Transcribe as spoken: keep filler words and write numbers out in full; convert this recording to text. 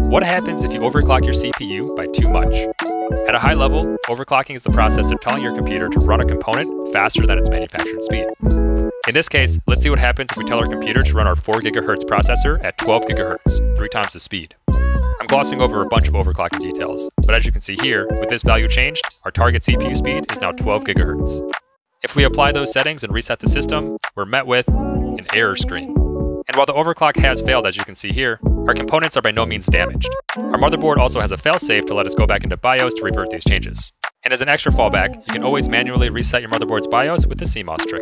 What happens if you overclock your C P U by too much? At a high level, overclocking is the process of telling your computer to run a component faster than its manufactured speed. In this case, let's see what happens if we tell our computer to run our four gigahertz processor at twelve gigahertz, three times the speed. I'm glossing over a bunch of overclocking details, but as you can see here, with this value changed, our target C P U speed is now twelve gigahertz. If we apply those settings and reset the system, we're met with an error screen. And while the overclock has failed, as you can see here, our components are by no means damaged. Our motherboard also has a failsafe to let us go back into BIOS to revert these changes. And as an extra fallback, you can always manually reset your motherboard's BIOS with the C MOS trick.